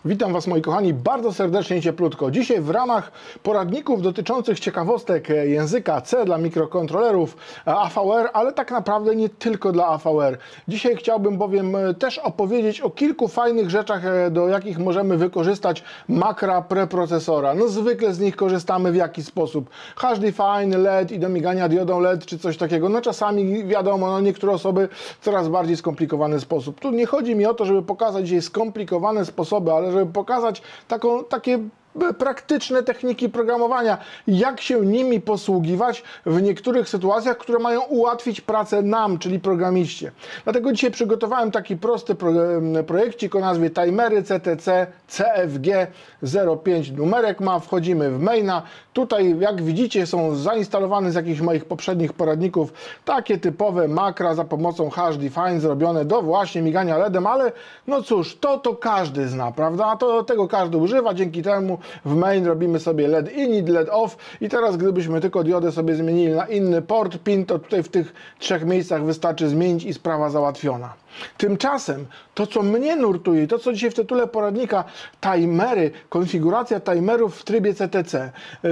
Witam Was, moi kochani, bardzo serdecznie i cieplutko. Dzisiaj w ramach poradników dotyczących ciekawostek języka C dla mikrokontrolerów AVR, ale tak naprawdę nie tylko dla AVR. Dzisiaj chciałbym bowiem też opowiedzieć o kilku fajnych rzeczach, do jakich możemy wykorzystać makra preprocesora. No zwykle z nich korzystamy w jaki sposób? Każdy fajny LED i do migania diodą LED czy coś takiego. No czasami wiadomo, no niektóre osoby w coraz bardziej skomplikowany sposób. Tu nie chodzi mi o to, żeby pokazać dzisiaj skomplikowane sposoby, ale żeby pokazać takie praktyczne techniki programowania, jak się nimi posługiwać w niektórych sytuacjach, które mają ułatwić pracę nam, czyli programiście. Dlatego dzisiaj przygotowałem taki prosty projekcik o nazwie Timery CTC CFG 05. Numerek ma, wchodzimy w maina. Tutaj, jak widzicie, są zainstalowane z jakichś moich poprzednich poradników takie typowe makra za pomocą HDefine zrobione do właśnie migania LEDem, ale no cóż, to każdy zna, prawda? Tego każdy używa, dzięki temu w main robimy sobie LED init, LED off i teraz gdybyśmy tylko diodę sobie zmienili na inny port PIN, to tutaj w tych trzech miejscach wystarczy zmienić i sprawa załatwiona. Tymczasem to, co mnie nurtuje, to co dzisiaj w tytule poradnika, timery, konfiguracja timerów w trybie CTC.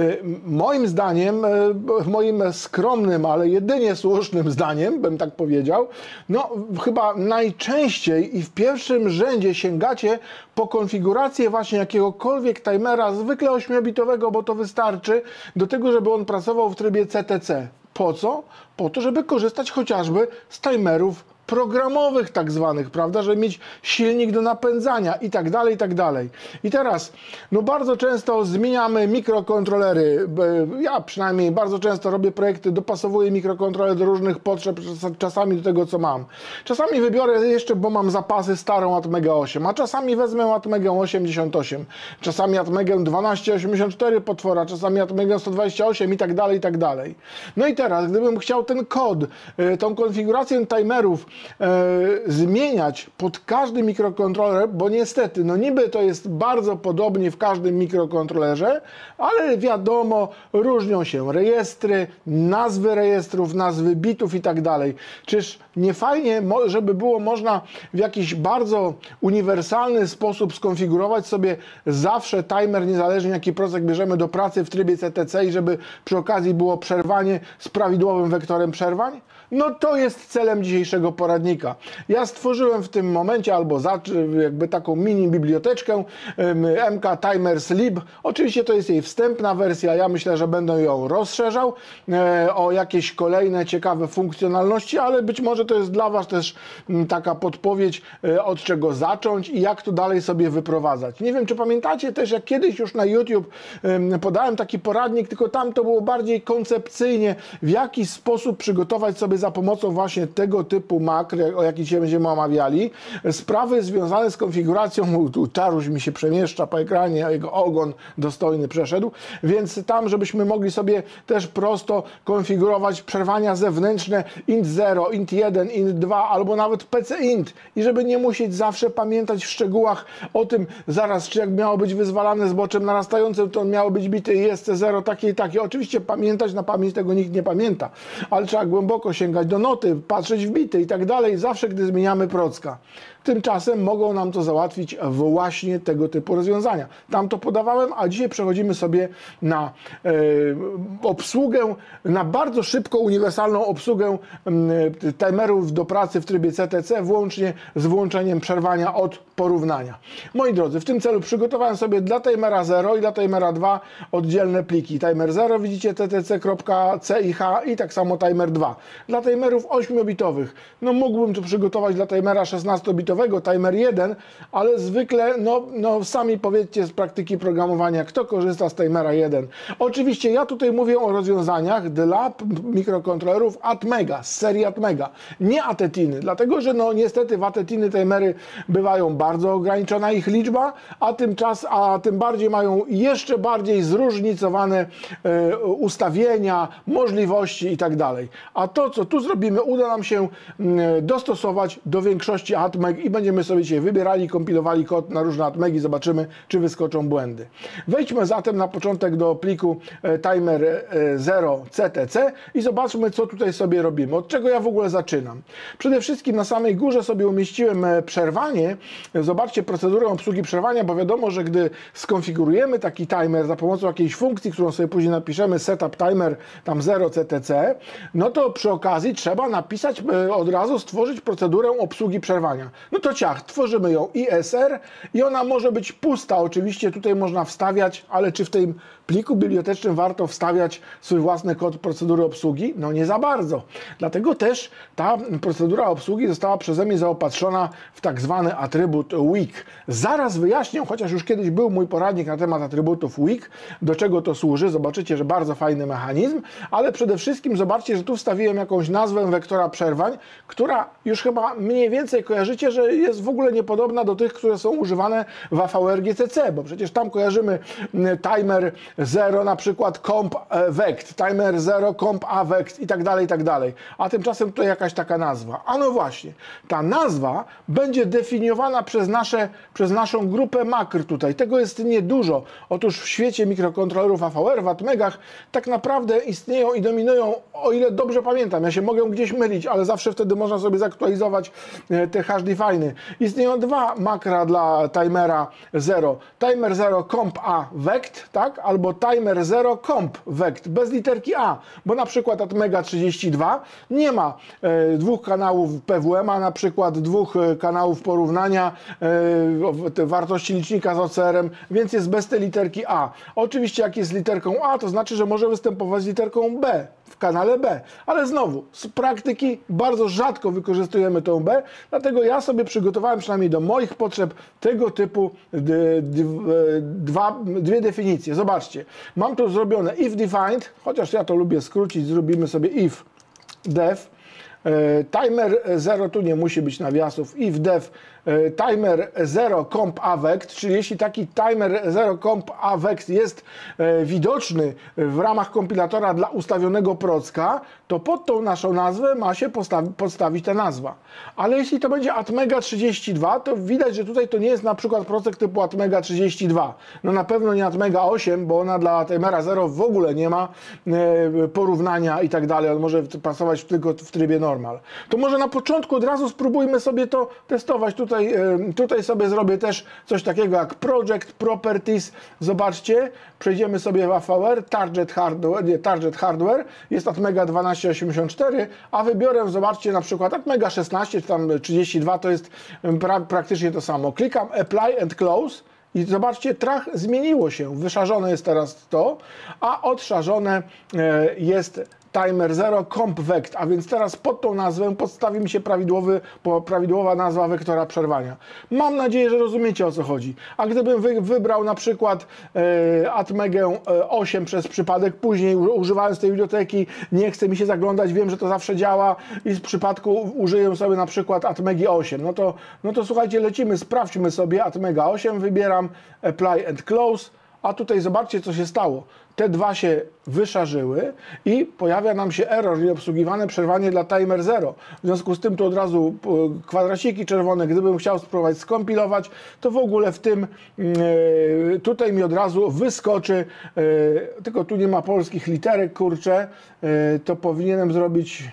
Moim zdaniem, moim skromnym, ale jedynie słusznym zdaniem, bym tak powiedział, no chyba najczęściej i w pierwszym rzędzie sięgacie po konfigurację właśnie jakiegokolwiek timera, zwykle 8-bitowego, bo to wystarczy do tego, żeby on pracował w trybie CTC. Po co? Po to, żeby korzystać chociażby z timerów programowych tak zwanych, prawda, żeby mieć silnik do napędzania i tak dalej, i tak dalej. I teraz, no bardzo często zmieniamy mikrokontrolery, ja przynajmniej bardzo często robię projekty, dopasowuję mikrokontroler do różnych potrzeb, czasami do tego, co mam. Czasami wybiorę jeszcze, bo mam zapasy, starą Atmegę 8, a czasami wezmę Atmegę 88, czasami Atmegę 1284 potwora, czasami Atmegę 128 i tak dalej, i tak dalej. No i teraz, gdybym chciał ten kod, tą konfigurację timerów zmieniać pod każdy mikrokontroler, bo niestety, no niby to jest bardzo podobnie w każdym mikrokontrolerze, ale wiadomo, różnią się rejestry, nazwy rejestrów, nazwy bitów i tak dalej. Czyż nie fajnie, żeby było można w jakiś bardzo uniwersalny sposób skonfigurować sobie zawsze timer, niezależnie jaki procek bierzemy do pracy w trybie CTC i żeby przy okazji było przerwanie z prawidłowym wektorem przerwań? No to jest celem dzisiejszego poradnika. Ja stworzyłem w tym momencie jakby taką mini biblioteczkę MK Timers Lib. Oczywiście to jest jej wstępna wersja, ja myślę, że będę ją rozszerzał o jakieś kolejne ciekawe funkcjonalności, ale być może to jest dla Was też taka podpowiedź, od czego zacząć i jak to dalej sobie wyprowadzać. Nie wiem, czy pamiętacie też, jak kiedyś już na YouTube podałem taki poradnik, tylko tam to było bardziej koncepcyjnie, w jaki sposób przygotować sobie za pomocą właśnie tego typu makr, o jakich dzisiaj będziemy omawiali, sprawy związane z konfiguracją. Tu Czaruś mi się przemieszcza po ekranie, a jego ogon dostojny przeszedł, więc tam, żebyśmy mogli sobie też prosto konfigurować przerwania zewnętrzne int 0, int 1, int 2 albo nawet PC int i żeby nie musieć zawsze pamiętać w szczegółach o tym zaraz, czy jak miało być wyzwalane zboczem narastającym, to miało być bity ISC0 takie i takie. Oczywiście pamiętać na pamięć tego nikt nie pamięta, ale trzeba głęboko sięgać do noty, patrzeć w bity i tak dalej, zawsze gdy zmieniamy procka. Tymczasem mogą nam to załatwić właśnie tego typu rozwiązania. Tam to podawałem, a dzisiaj przechodzimy sobie na obsługę, na bardzo szybką, uniwersalną obsługę timerów do pracy w trybie CTC, włącznie z włączeniem przerwania od porównania. Moi drodzy, w tym celu przygotowałem sobie dla timera 0 i dla timera 2 oddzielne pliki. Timer 0 widzicie ttc.cich i tak samo timer 2. Dla timerów 8-bitowych, no mógłbym tu przygotować dla timera 16-bitowego timer 1, ale zwykle, no sami powiedzcie z praktyki programowania, kto korzysta z timera 1. Oczywiście ja tutaj mówię o rozwiązaniach dla mikrokontrolerów Atmega, z serii Atmega, nie Atetiny, dlatego że no niestety w Atetiny timery bywają bardzo ograniczona ich liczba, a tym bardziej mają jeszcze bardziej zróżnicowane ustawienia, możliwości i tak dalej. A to, co tu zrobimy, uda nam się dostosować do większości atmeg i będziemy sobie dzisiaj wybierali, kompilowali kod na różne atmegi, zobaczymy, czy wyskoczą błędy. Wejdźmy zatem na początek do pliku timer0ctc i zobaczmy, co tutaj sobie robimy. Od czego ja w ogóle zaczynam? Przede wszystkim na samej górze sobie umieściłem przerwanie. Zobaczcie procedurę obsługi przerwania, bo wiadomo, że gdy skonfigurujemy taki timer za pomocą jakiejś funkcji, którą sobie później napiszemy setup timer tam 0ctc, no to przy okazji trzeba napisać, od razu stworzyć procedurę obsługi przerwania. No to ciach, tworzymy ją ISR i ona może być pusta. Oczywiście tutaj można wstawiać, ale czy w tym pliku bibliotecznym warto wstawiać swój własny kod procedury obsługi? No nie za bardzo. Dlatego też ta procedura obsługi została przeze mnie zaopatrzona w tak zwany atrybut weak. Zaraz wyjaśnię, chociaż już kiedyś był mój poradnik na temat atrybutów weak, do czego to służy. Zobaczycie, że bardzo fajny mechanizm, ale przede wszystkim zobaczcie, że tu wstawiłem jakąś nazwę wektora przerwań, która już chyba mniej więcej kojarzycie, że jest w ogóle niepodobna do tych, które są używane w AVR GCC, bo przecież tam kojarzymy timer 0 na przykład comp vect, timer 0 comp a vect i tak dalej, a tymczasem tutaj jakaś taka nazwa. A no właśnie, ta nazwa będzie definiowana przez naszą grupę makr tutaj. Tego jest niedużo. Otóż w świecie mikrokontrolerów AVR w atmegach tak naprawdę istnieją i dominują, o ile dobrze pamiętam, ja się mogę gdzieś mylić, ale zawsze wtedy można sobie zaktualizować te hashdefiny. Istnieją dwa makra dla timera 0. Timer 0 comp a vect, tak? Albo timer 0 comp vect, bez literki A, bo na przykład atmega 32 nie ma dwóch kanałów PWM-a, na przykład dwóch kanałów porównania wartości licznika z OCR-em, więc jest bez tej literki A. Oczywiście jak jest literką A, to znaczy, że może występować z literką B w kanale B, ale znowu z praktyki bardzo rzadko wykorzystujemy tą B, dlatego ja sobie przygotowałem przynajmniej do moich potrzeb tego typu dwie definicje. Zobaczcie, mam tu zrobione if defined, chociaż ja to lubię skrócić, zrobimy sobie if def. Timer 0 tu nie musi być nawiasów, if def timer 0 comp a vect, czyli jeśli taki timer 0 comp a vect jest widoczny w ramach kompilatora dla ustawionego procka, to pod tą naszą nazwę ma się podstawić ta nazwa. Ale jeśli to będzie atmega 32, to widać, że tutaj to nie jest na przykład procek typu atmega 32. No na pewno nie atmega 8, bo ona dla timera 0 w ogóle nie ma porównania i tak dalej. On może pasować tylko w trybie normal. To może na początku od razu spróbujmy sobie to testować. Tutaj sobie zrobię też coś takiego jak Project Properties. Zobaczcie, przejdziemy sobie w AVR, Target Hardware, jest atmega 1284, a wybiorę, zobaczcie, na przykład atmega 16 czy tam 32, to jest praktycznie to samo. Klikam Apply and Close. I zobaczcie, trach zmieniło się. Wyszarzone jest teraz to, a odszarzone jest timer 0 comp vect, a więc teraz pod tą nazwę podstawi mi się prawidłowa nazwa wektora przerwania. Mam nadzieję, że rozumiecie, o co chodzi. A gdybym wybrał na przykład atmegę 8 przez przypadek, później używając tej biblioteki, nie chce mi się zaglądać, wiem, że to zawsze działa i w przypadku użyję sobie na przykład atmegi 8. No to słuchajcie, lecimy, sprawdźmy sobie atmega 8, wybieram Apply and Close, a tutaj zobaczcie, co się stało. Te dwa się wyszarzyły i pojawia nam się error, nieobsługiwane przerwanie dla timer 0. W związku z tym tu od razu kwadraciki czerwone. Gdybym chciał spróbować skompilować, to w ogóle w tym tutaj mi od razu wyskoczy, tylko tu nie ma polskich literek, kurczę, to powinienem zrobić...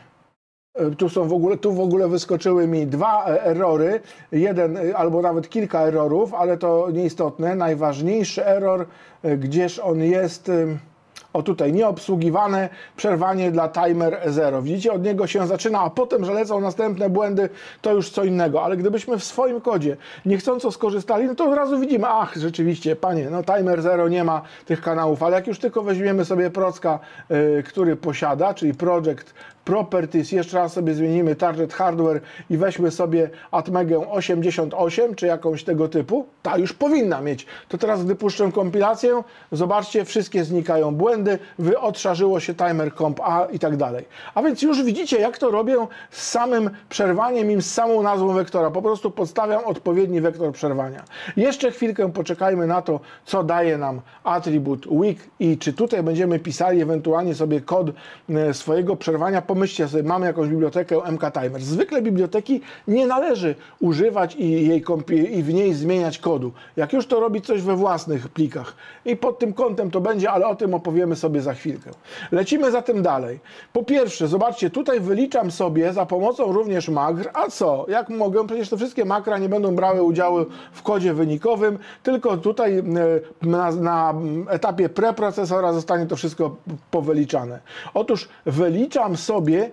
Tu w ogóle wyskoczyły mi dwa errory, jeden albo nawet kilka errorów, ale to nieistotne. Najważniejszy error, gdzież on jest... O tutaj, nieobsługiwane przerwanie dla timer 0. Widzicie, od niego się zaczyna, a potem, że lecą następne błędy, to już co innego. Ale gdybyśmy w swoim kodzie niechcąco skorzystali, no to od razu widzimy, ach, rzeczywiście, panie, no timer 0 nie ma tych kanałów, ale jak już tylko weźmiemy sobie procka, który posiada, czyli Project Properties, jeszcze raz sobie zmienimy Target Hardware i weźmy sobie atmegę 88, czy jakąś tego typu, ta już powinna mieć. To teraz, gdy puszczę kompilację, zobaczcie, wszystkie znikają błędy, odszarzyło się timer comp A i tak dalej. A więc już widzicie, jak to robię z samym przerwaniem i z samą nazwą wektora. Po prostu podstawiam odpowiedni wektor przerwania. Jeszcze chwilkę poczekajmy na to, co daje nam atribut weak i czy tutaj będziemy pisali ewentualnie sobie kod swojego przerwania. pomyślcie sobie, mamy jakąś bibliotekę MKTimer. Zwykle biblioteki nie należy używać i w niej zmieniać kodu. Jak już to robić coś we własnych plikach. I pod tym kątem to będzie, ale o tym opowiemy sobie za chwilkę. Lecimy zatem dalej. Po pierwsze, zobaczcie, tutaj wyliczam sobie za pomocą również makr, a co? Jak mogę? Przecież te wszystkie makra nie będą brały udziału w kodzie wynikowym, tylko tutaj na etapie preprocesora zostanie to wszystko powyliczane. Otóż wyliczam sobie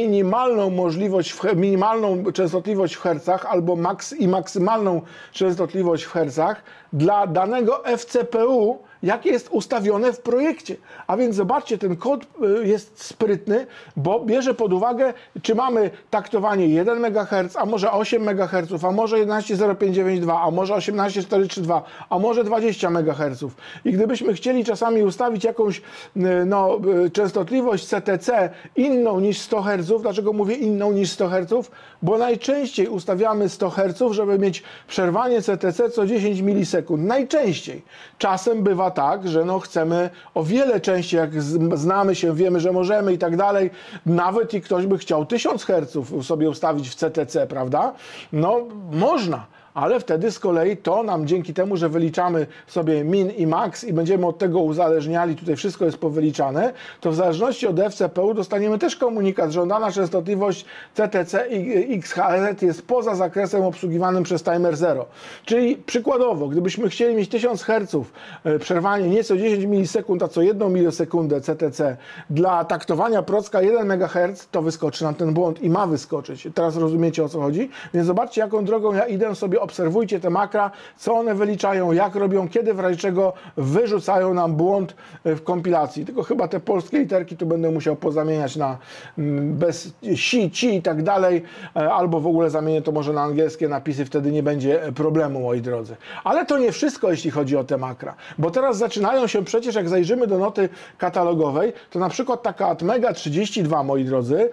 minimalną częstotliwość w hercach albo maksymalną częstotliwość w hercach dla danego FCPU, jakie jest ustawione w projekcie. A więc zobaczcie, ten kod jest sprytny, bo bierze pod uwagę, czy mamy taktowanie 1 MHz, a może 8 MHz, a może 11.0592, a może 18.432, a może 20 MHz. I gdybyśmy chcieli czasami ustawić jakąś częstotliwość CTC inną niż 100 Hz, dlaczego mówię inną niż 100 Hz? Bo najczęściej ustawiamy 100 Hz, żeby mieć przerwanie CTC co 10 milisekund. Najczęściej. Czasem bywa tak, że chcemy o wiele częściej, jak znamy się, wiemy, że możemy i tak dalej, nawet i ktoś by chciał 1000 Hz sobie ustawić w CTC, prawda? Można. Ale wtedy z kolei to nam dzięki temu, że wyliczamy sobie min i max i będziemy od tego uzależniali, tutaj wszystko jest powyliczane, to w zależności od FCPU dostaniemy też komunikat, że dana częstotliwość CTC i XHZ jest poza zakresem obsługiwanym przez timer 0. Czyli przykładowo, gdybyśmy chcieli mieć 1000 Hz, przerwanie nie co 10 milisekund, a co 1 milisekundę CTC dla taktowania procka 1 MHz, to wyskoczy nam ten błąd i ma wyskoczyć. Teraz rozumiecie, o co chodzi? Więc zobaczcie, jaką drogą ja idę sobie, obserwujcie te makra, co one wyliczają, jak robią, kiedy w razie czego wyrzucają nam błąd w kompilacji. Tylko chyba te polskie literki tu będę musiał pozamieniać na bez ci i tak dalej, albo w ogóle zamienię to może na angielskie napisy, wtedy nie będzie problemu, moi drodzy. Ale to nie wszystko, jeśli chodzi o te makra, bo teraz zaczynają się przecież, jak zajrzymy do noty katalogowej, to na przykład taka Atmega 32, moi drodzy,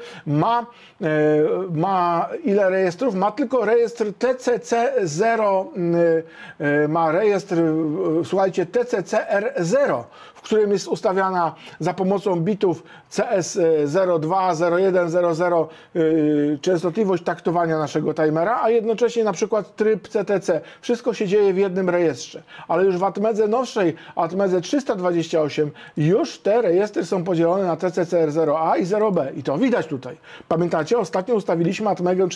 ma ile rejestrów? Ma tylko rejestr TCC0, ma rejestr, słuchajcie, TCCR0, w którym jest ustawiana za pomocą bitów CS02, 01, 00 częstotliwość taktowania naszego timera, a jednocześnie na przykład tryb CTC. Wszystko się dzieje w jednym rejestrze. Ale już w Atmedze nowszej, Atmedze 328, już te rejestry są podzielone na TCCR0A i 0B. I to widać tutaj. Pamiętacie, ostatnio ustawiliśmy Atmegę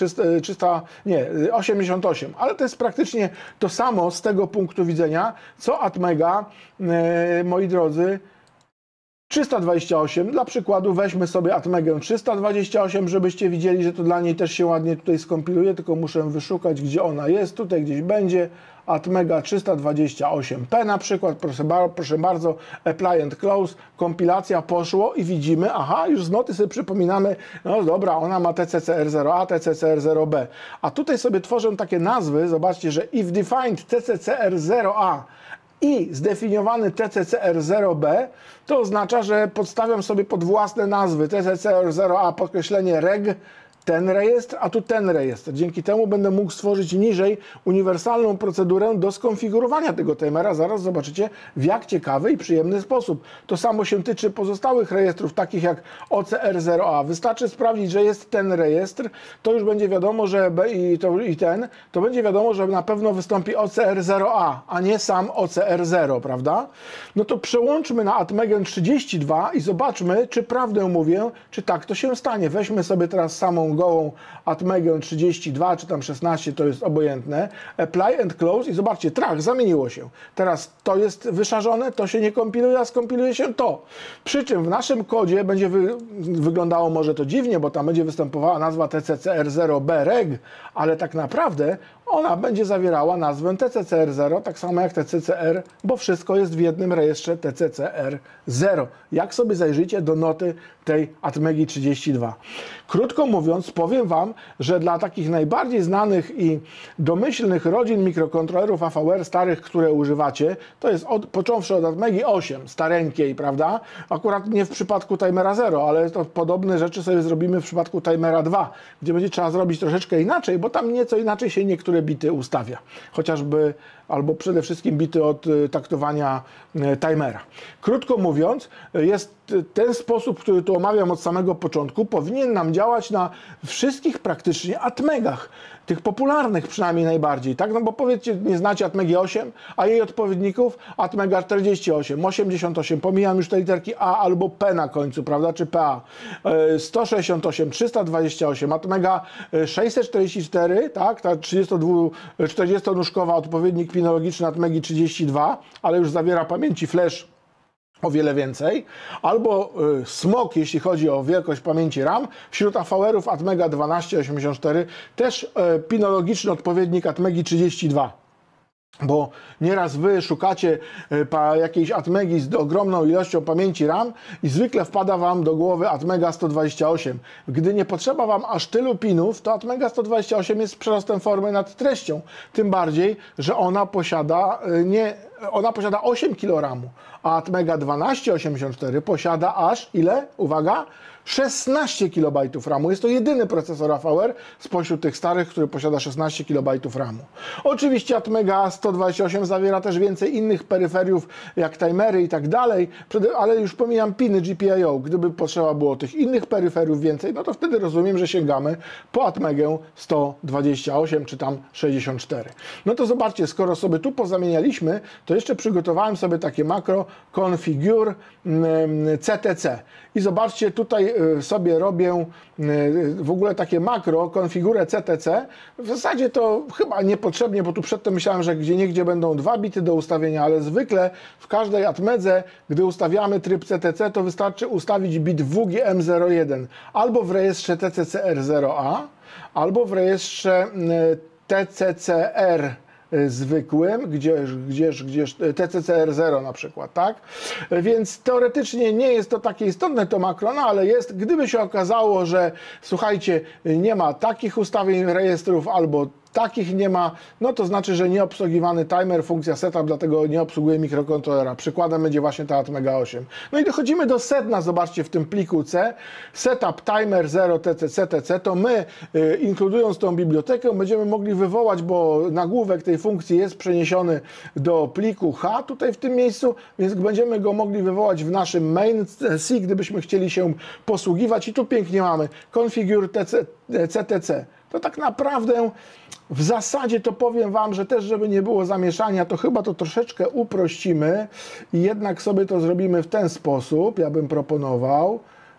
88, ale to jest praktycznie to samo z tego punktu widzenia, co Atmega, moi drodzy, 328. Dla przykładu weźmy sobie Atmegę 328, żebyście widzieli, że to dla niej też się ładnie tutaj skompiluje, tylko muszę wyszukać, gdzie ona jest. Tutaj gdzieś będzie Atmega 328P na przykład. Proszę bardzo, Apply and Close, kompilacja poszło i widzimy, aha, już z noty sobie przypominamy, no dobra, ona ma TCCR0A, TCCR0B. A tutaj sobie tworzę takie nazwy, zobaczcie, że if defined TCCR0A i zdefiniowany TCCR0B, to oznacza, że podstawiam sobie pod własne nazwy TCCR0A podkreślenie reg, ten rejestr, a tu ten rejestr. Dzięki temu będę mógł stworzyć niżej uniwersalną procedurę do skonfigurowania tego timera. Zaraz zobaczycie, w jak ciekawy i przyjemny sposób. To samo się tyczy pozostałych rejestrów, takich jak OCR0A. Wystarczy sprawdzić, że jest ten rejestr, to już będzie wiadomo, że to będzie wiadomo, że na pewno wystąpi OCR0A, a nie sam OCR0, prawda? No to przełączmy na Atmegę 32 i zobaczmy, czy prawdę mówię, czy tak to się stanie. Weźmy sobie teraz samą gołą Atmegę 32 czy tam 16, to jest obojętne. Apply and Close i zobaczcie, zamieniło się. Teraz to jest wyszarzone, to się nie kompiluje, a skompiluje się to. Przy czym w naszym kodzie będzie wyglądało może to dziwnie, bo tam będzie występowała nazwa TCCR0B reg, ale tak naprawdę ona będzie zawierała nazwę TCCR0, tak samo jak TCCR, bo wszystko jest w jednym rejestrze TCCR0. Jak sobie zajrzycie do noty tej Atmegi 32. Krótko mówiąc, powiem Wam, że dla takich najbardziej znanych i domyślnych rodzin mikrokontrolerów AVR starych, które używacie, to jest począwszy od Atmegi 8, stareńkiej, prawda? Akurat nie w przypadku timera 0, ale to podobne rzeczy sobie zrobimy w przypadku timera 2, gdzie będzie trzeba zrobić troszeczkę inaczej, bo tam nieco inaczej się niektóre bity ustawia. Chociażby albo przede wszystkim bity od taktowania timera. Krótko mówiąc, jest ten sposób, który tu omawiam od samego początku, powinien nam działać na wszystkich praktycznie atmegach, tych popularnych przynajmniej najbardziej, tak? No bo powiedzcie, nie znacie Atmegi 8, a jej odpowiedników Atmega 48, 88, pomijam już te literki A albo P na końcu, prawda, czy PA, 168, 328, Atmega 644, tak, ta 40-nóżkowa odpowiednik pinologiczny Atmegi 32, ale już zawiera pamięci flash o wiele więcej, albo smog, jeśli chodzi o wielkość pamięci RAM, wśród AVR-ów Atmega 1284, też pinologiczny odpowiednik Atmegi 32. Bo nieraz wy szukacie jakiejś Atmegi z ogromną ilością pamięci RAM i zwykle wpada wam do głowy Atmega 128. Gdy nie potrzeba wam aż tylu pinów, to Atmega 128 jest przerostem formy nad treścią. Tym bardziej, że ona posiada 8 kg RAM, a Atmega 1284 posiada aż ile? Uwaga! 16 KB RAMu. Jest to jedyny procesor AVR spośród tych starych, który posiada 16 KB RAMu. Oczywiście Atmega 128 zawiera też więcej innych peryferiów, jak timery i tak dalej, ale już pomijam piny GPIO. Gdyby potrzeba było tych innych peryferiów więcej, no to wtedy rozumiem, że sięgamy po Atmegę 128 czy tam 64. No to zobaczcie, skoro sobie tu pozamienialiśmy, to jeszcze przygotowałem sobie takie makro configure CTC. I zobaczcie, tutaj sobie robię w ogóle takie makro, konfigurę CTC. W zasadzie to chyba niepotrzebnie, bo tu przedtem myślałem, że gdzieniegdzie będą 2 bity do ustawienia, ale zwykle w każdej Atmedze, gdy ustawiamy tryb CTC, to wystarczy ustawić bit WGM01 albo w rejestrze TCCR0A, albo w rejestrze TCCR zwykłym, gdzież TCCR0 na przykład, tak? Więc teoretycznie nie jest to takie istotne to makro, no ale jest, gdyby się okazało, że słuchajcie, nie ma takich ustawień rejestrów albo takich nie ma, no to znaczy, że nieobsługiwany timer, funkcja setup, dlatego nie obsługuje mikrokontrolera. Przykładem będzie właśnie ta Atmega 8. No i dochodzimy do sedna, zobaczcie, w tym pliku C, setup timer 0 TCC, to my, inkludując tą bibliotekę, będziemy mogli wywołać, bo nagłówek tej funkcji jest przeniesiony do pliku H, tutaj w tym miejscu, więc będziemy go mogli wywołać w naszym main C, gdybyśmy chcieli się posługiwać i tu pięknie mamy configure CTC. To tak naprawdę w zasadzie to powiem wam, że też żeby nie było zamieszania, to chyba to troszeczkę uprościmy i jednak sobie to zrobimy w ten sposób. Ja bym proponował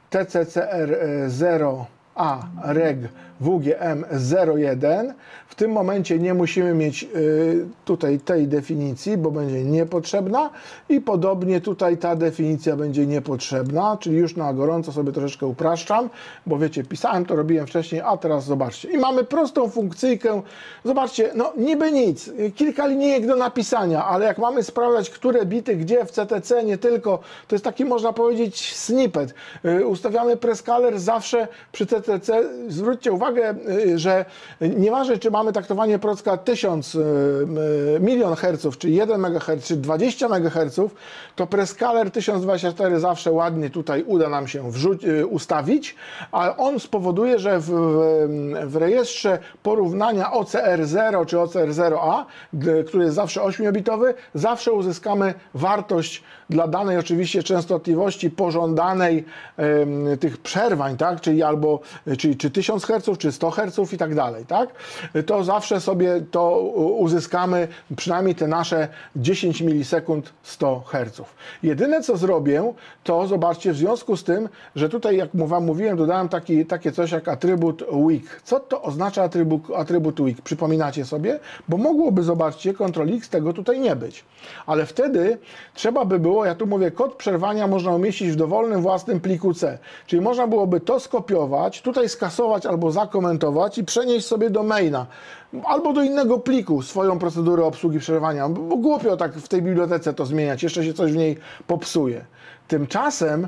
TCCR0A reg WGM01. W tym momencie nie musimy mieć tutaj tej definicji, bo będzie niepotrzebna i podobnie tutaj ta definicja będzie niepotrzebna, czyli już na gorąco sobie troszeczkę upraszczam, bo wiecie, pisałem to, robiłem wcześniej, a teraz zobaczcie. I mamy prostą funkcyjkę, zobaczcie, no niby nic, kilka linijek do napisania, ale jak mamy sprawdzać, które bity gdzie w CTC, nie tylko, to jest taki, można powiedzieć, snippet. Ustawiamy prescaler zawsze przy CTC, zwróćcie uwagę, że nieważne, czy mamy taktowanie procka 1000 milion herców, czy 1 MHz, czy 20 MHz, to prescaler 1024 zawsze ładnie tutaj uda nam się ustawić, a on spowoduje, że w rejestrze porównania OCR0 czy OCR0A, który jest zawsze 8-bitowy, zawsze uzyskamy wartość dla danej oczywiście częstotliwości pożądanej tych przerwań, tak? Czyli 1000 Hz, czy 100 Hz i tak dalej, tak? To zawsze sobie to uzyskamy, przynajmniej te nasze 10 milisekund 100 Hz. Jedyne co zrobię, to zobaczcie, w związku z tym, że tutaj jak wam mówiłem, dodałem takie coś jak atrybut weak. Co to oznacza atrybut weak? Przypominacie sobie? Bo mogłoby, zobaczcie, Ctrl+X tego tutaj nie być. Ale wtedy trzeba by było, ja tu mówię, kod przerwania można umieścić w dowolnym własnym pliku C. Czyli można byłoby to skopiować, tutaj skasować albo zakomentować i przenieść sobie do maina. Albo do innego pliku swoją procedurę obsługi przerwania. Bo głupio tak w tej bibliotece to zmieniać, jeszcze się coś w niej popsuje. Tymczasem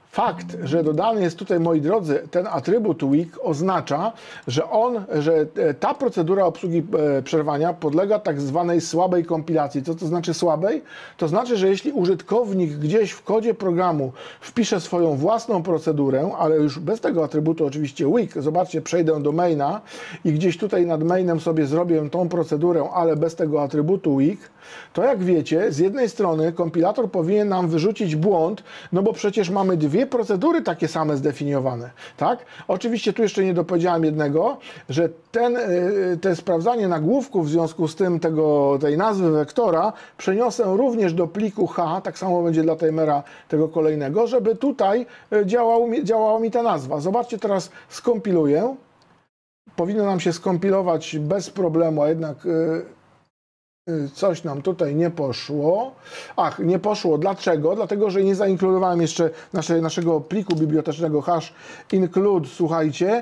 Fakt, że dodany jest tutaj, moi drodzy, ten atrybut weak oznacza, że ta procedura obsługi przerwania podlega tak zwanej słabej kompilacji. Co to znaczy słabej? To znaczy, że jeśli użytkownik gdzieś w kodzie programu wpisze swoją własną procedurę, ale już bez tego atrybutu oczywiście weak, zobaczcie, przejdę do maina i gdzieś tutaj nad mainem sobie zrobię tą procedurę, ale bez tego atrybutu weak, to jak wiecie, z jednej strony kompilator powinien nam wyrzucić błąd, no bo przecież mamy dwie procedury takie same zdefiniowane, tak? Oczywiście tu jeszcze nie dopowiedziałem jednego, że te sprawdzanie nagłówków w związku z tym tej nazwy wektora przeniosę również do pliku H, tak samo będzie dla timera tego kolejnego, żeby tutaj działała mi ta nazwa. Zobaczcie, teraz skompiluję. Powinno nam się skompilować bez problemu, a jednak coś nam tutaj nie poszło. Ach, nie poszło. Dlaczego? Dlatego, że nie zainkludowałem jeszcze naszego pliku bibliotecznego hash include, słuchajcie,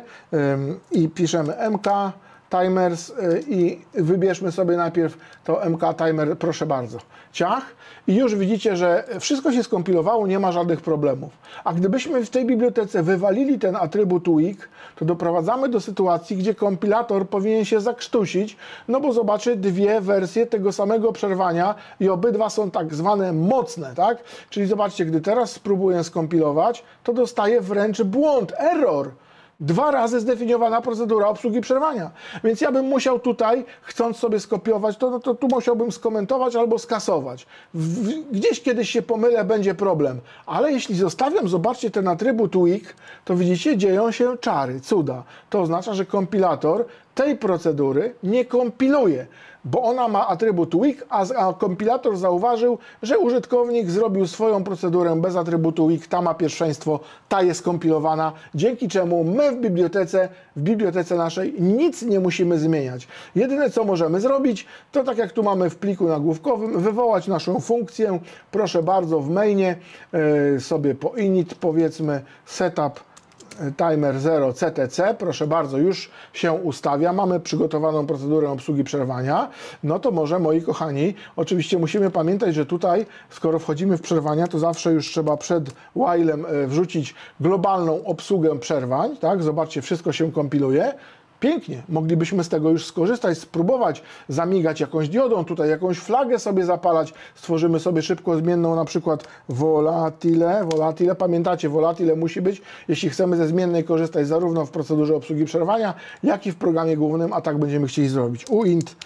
i piszemy mk timers i wybierzmy sobie najpierw to mk timer, proszę bardzo. Ciach. I już widzicie, że wszystko się skompilowało, nie ma żadnych problemów. A gdybyśmy w tej bibliotece wywalili ten atrybut weak, to doprowadzamy do sytuacji, gdzie kompilator powinien się zakrztusić, no bo zobaczy dwie wersje tego samego przerwania i obydwa są tak zwane mocne, tak? Czyli zobaczcie, gdy teraz spróbuję skompilować, to dostaję wręcz błąd, error. Dwa razy zdefiniowana procedura obsługi przerwania. Więc ja bym musiał tutaj, chcąc sobie skopiować, to tu musiałbym skomentować albo skasować. Gdzieś kiedyś się pomylę, będzie problem. Ale jeśli zostawiam, zobaczcie ten atrybut weak, to widzicie, dzieją się czary, cuda. To oznacza, że kompilator tej procedury nie kompiluje, bo ona ma atrybut weak, a kompilator zauważył, że użytkownik zrobił swoją procedurę bez atrybutu weak, ta ma pierwszeństwo, ta jest skompilowana, dzięki czemu my w bibliotece naszej nic nie musimy zmieniać. Jedyne, co możemy zrobić, to tak jak tu mamy w pliku nagłówkowym, wywołać naszą funkcję, proszę bardzo, w mainie sobie po init powiedzmy setup timer 0 CTC, proszę bardzo, już się ustawia, mamy przygotowaną procedurę obsługi przerwania, no to może, moi kochani, oczywiście musimy pamiętać, że tutaj, skoro wchodzimy w przerwania, to zawsze już trzeba przed while'em wrzucić globalną obsługę przerwań, tak, zobaczcie, wszystko się kompiluje. Pięknie, moglibyśmy z tego już skorzystać, spróbować zamigać jakąś diodą, tutaj jakąś flagę sobie zapalać, stworzymy sobie szybko zmienną na przykład volatile, pamiętacie, volatile musi być, jeśli chcemy ze zmiennej korzystać zarówno w procedurze obsługi przerwania, jak i w programie głównym, a tak będziemy chcieli zrobić. uint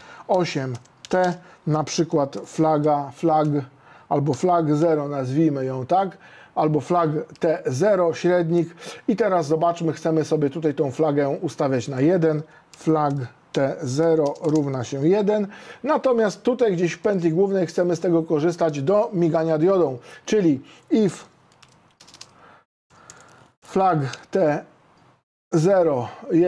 8t, na przykład flag albo flag 0, nazwijmy ją tak, albo flag T0, średnik. I teraz zobaczmy, chcemy sobie tutaj tą flagę ustawiać na 1, flag T0 równa się 1. Natomiast tutaj gdzieś w pętli głównej chcemy z tego korzystać do migania diodą, czyli if flag T0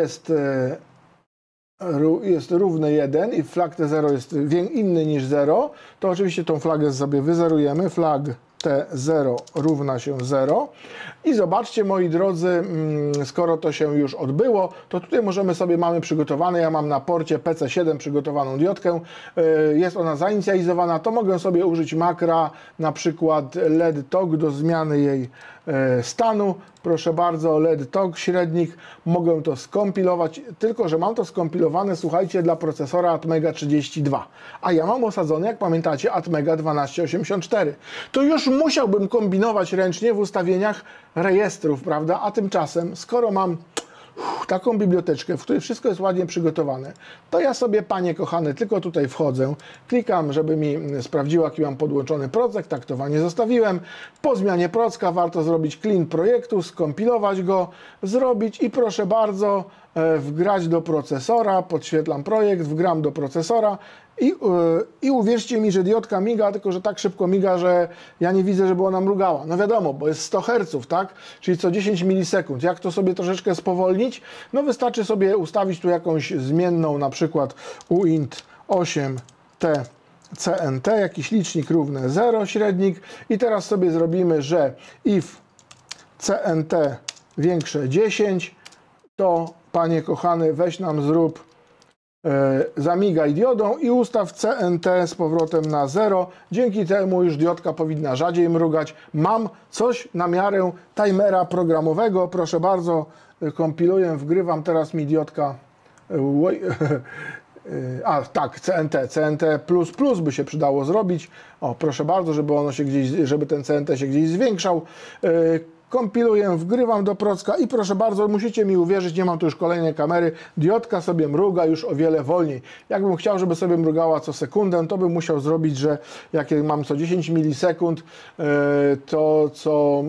jest równy 1 i flag T0 jest inny niż 0, to oczywiście tą flagę sobie wyzerujemy, flag T0 równa się 0 i zobaczcie, moi drodzy, skoro to się już odbyło, to tutaj mamy przygotowane, ja mam na porcie PC7 przygotowaną diodkę, jest ona zainicjalizowana, to mogę sobie użyć makra, na przykład LED TOG do zmiany jej stanu, proszę bardzo, LED TOG, średnik, mogę to skompilować, tylko że mam to skompilowane, słuchajcie, dla procesora Atmega 32, a ja mam osadzony, jak pamiętacie, Atmega 1284. To już musiałbym kombinować ręcznie w ustawieniach rejestrów, prawda, a tymczasem, skoro mam taką biblioteczkę, w której wszystko jest ładnie przygotowane, to ja sobie, panie kochane, tylko tutaj wchodzę, klikam, żeby mi sprawdziła, jaki mam podłączony procek, tak to nie zostawiłem. Po zmianie procka warto zrobić clean projektu, skompilować go, zrobić i proszę bardzo, wgrać do procesora, podświetlam projekt, wgram do procesora i uwierzcie mi, że diodka miga, tylko że tak szybko miga, że ja nie widzę, żeby ona mrugała. No wiadomo, bo jest 100 Hz, tak? Czyli co 10 milisekund. Jak to sobie troszeczkę spowolnić? No wystarczy sobie ustawić tu jakąś zmienną, na przykład uint 8t CNT, jakiś licznik równy 0, średnik i teraz sobie zrobimy, że if CNT większe 10, to panie kochany, weź nam zrób zamigaj diodą i ustaw CNT z powrotem na 0. Dzięki temu już diodka powinna rzadziej mrugać. Mam coś na miarę timera programowego. Proszę bardzo, kompiluję, wgrywam, teraz mi diodka... A tak, CNT by się przydało zrobić. O, proszę bardzo, żeby ono się gdzieś, żeby ten CNT się gdzieś zwiększał. Kompiluję, wgrywam do procka i proszę bardzo, musicie mi uwierzyć, nie mam tu już kolejnej kamery, diodka sobie mruga już o wiele wolniej. Jakbym chciał, żeby sobie mrugała co sekundę, to bym musiał zrobić, że jak mam co 10 milisekund, to co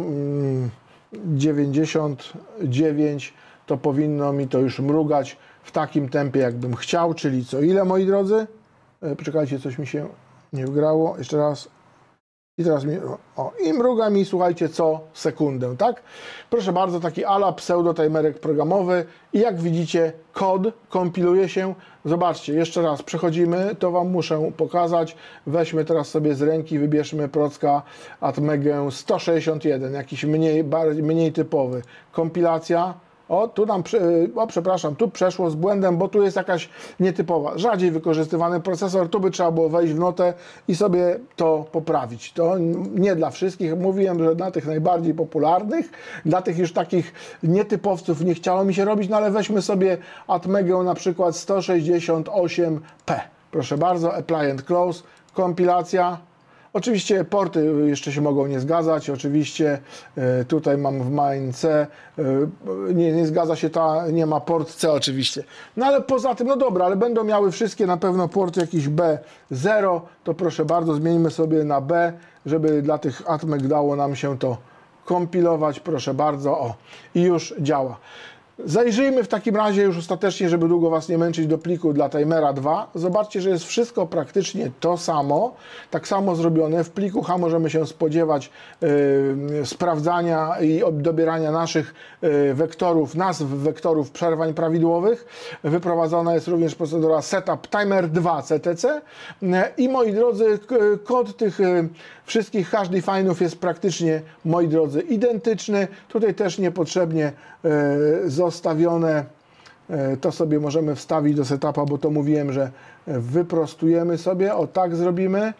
99 to powinno mi to już mrugać w takim tempie, jakbym chciał, czyli co ile, moi drodzy? Poczekajcie, coś mi się nie wgrało, jeszcze raz. I teraz mi, i mruga mi, słuchajcie, co sekundę, tak? Proszę bardzo, taki ala pseudo-timerek programowy i jak widzicie, kod kompiluje się. Zobaczcie, jeszcze raz przechodzimy, to Wam muszę pokazać. Weźmy teraz sobie z ręki, wybierzmy procka Atmegę 161, jakiś mniej typowy. Kompilacja. O, tu nam, przepraszam, tu przeszło z błędem, bo tu jest jakaś nietypowa, rzadziej wykorzystywany procesor, tu by trzeba było wejść w notę i sobie to poprawić. To nie dla wszystkich, mówiłem, że dla tych najbardziej popularnych, dla tych już takich nietypowców nie chciało mi się robić, no ale weźmy sobie Atmegę na przykład 168P. Proszę bardzo, apply and close, kompilacja. Oczywiście porty jeszcze się mogą nie zgadzać, oczywiście tutaj mam w main C, nie zgadza się nie ma port C oczywiście. No ale poza tym, no dobra, ale będą miały wszystkie na pewno port jakiś B0, to proszę bardzo, zmieńmy sobie na B, żeby dla tych Atmeg dało nam się to kompilować, proszę bardzo, o, i już działa. Zajrzyjmy w takim razie już ostatecznie, żeby długo Was nie męczyć, do pliku dla timera 2. Zobaczcie, że jest wszystko praktycznie to samo, tak samo zrobione. W pliku H możemy się spodziewać sprawdzania i dobierania naszych wektorów, nazw wektorów przerwań prawidłowych. Wyprowadzona jest również procedura setup timer 2 CTC i moi drodzy, kod tych wszystkich hash define'ów jest praktycznie, moi drodzy, identyczny. Tutaj też niepotrzebnie zostawione, to sobie możemy wstawić do setupa, bo to mówiłem, że wyprostujemy sobie, o tak zrobimy,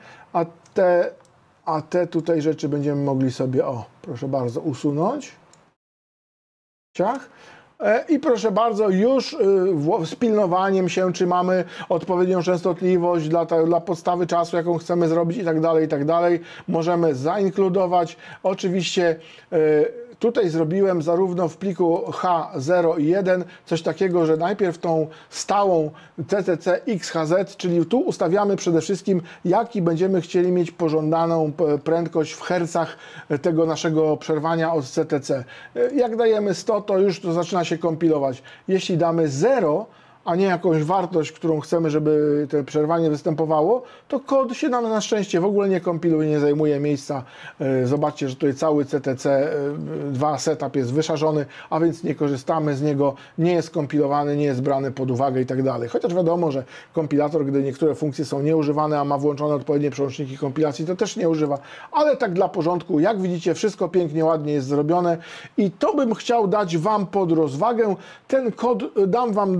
a te tutaj rzeczy będziemy mogli sobie, o proszę bardzo, usunąć. Ciach. I proszę bardzo, już z pilnowaniem się, czy mamy odpowiednią częstotliwość dla podstawy czasu, jaką chcemy zrobić i tak dalej, możemy zainkludować. Oczywiście tutaj zrobiłem zarówno w pliku H0 i 1 coś takiego, że najpierw tą stałą CTC XHZ, czyli tu ustawiamy przede wszystkim, jaki będziemy chcieli mieć pożądaną prędkość w hercach tego naszego przerwania od CTC. Jak dajemy 100, to już to zaczyna się kompilować. Jeśli damy 0, a nie jakąś wartość, którą chcemy, żeby to przerwanie występowało, to kod się nam na szczęście w ogóle nie kompiluje, nie zajmuje miejsca. Zobaczcie, że tutaj cały CTC 2 setup jest wyszarzony, a więc nie korzystamy z niego, nie jest kompilowany, nie jest brany pod uwagę i tak dalej. Chociaż wiadomo, że kompilator, gdy niektóre funkcje są nieużywane, a ma włączone odpowiednie przełączniki kompilacji, to też nie używa. Ale tak dla porządku, jak widzicie, wszystko pięknie, ładnie jest zrobione i to bym chciał dać Wam pod rozwagę. Ten kod dam Wam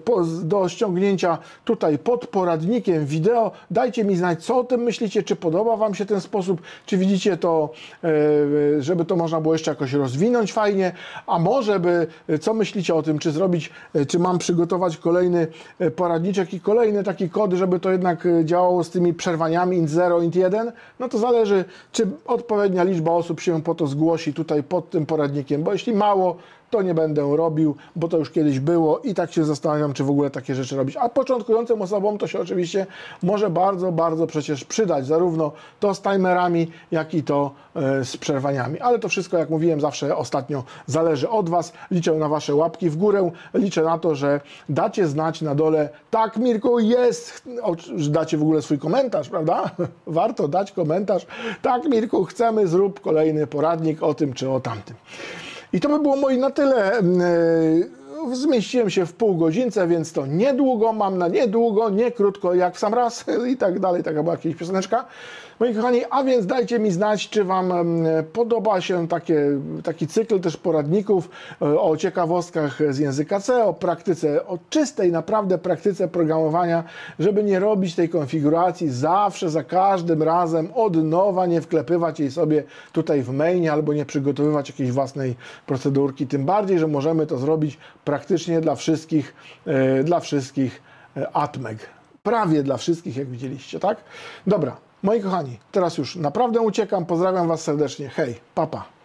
do ściągnięcia tutaj pod poradnikiem wideo. Dajcie mi znać, co o tym myślicie, czy podoba Wam się ten sposób, czy widzicie to, żeby to można było jeszcze jakoś rozwinąć fajnie, a może co myślicie o tym, czy zrobić, czy mam przygotować kolejny poradniczek i kolejny taki kod, żeby to jednak działało z tymi przerwaniami int 0, int 1, no to zależy, czy odpowiednia liczba osób się po to zgłosi tutaj pod tym poradnikiem, bo jeśli mało, to nie będę robił, bo to już kiedyś było i tak się zastanawiam, czy w ogóle takie rzeczy robić. A początkującym osobom to się oczywiście może bardzo, bardzo przecież przydać, zarówno to z timerami, jak i to z przerwaniami. Ale to wszystko, jak mówiłem, zawsze ostatnio zależy od Was. Liczę na Wasze łapki w górę, liczę na to, że dacie znać na dole, tak Mirku, jest, że dacie w ogóle swój komentarz, prawda? Warto dać komentarz. Tak Mirku, chcemy, zrób kolejny poradnik o tym czy o tamtym. I to by było moje na tyle. Zmieściłem się w pół godzince, więc to niedługo, mam na niedługo, nie krótko jak w sam raz i tak dalej, taka była jakaś pioseneczka. Moi kochani, a więc dajcie mi znać, czy Wam podoba się taki cykl też poradników o ciekawostkach z języka C, o praktyce, o czystej naprawdę praktyce programowania, żeby nie robić tej konfiguracji zawsze, za każdym razem od nowa, nie wklepywać jej sobie tutaj w mainie albo nie przygotowywać jakiejś własnej procedurki. Tym bardziej, że możemy to zrobić praktycznie dla wszystkich ATMEG. Prawie dla wszystkich, jak widzieliście, tak? Dobra, moi kochani, teraz już naprawdę uciekam. Pozdrawiam Was serdecznie. Hej, papa.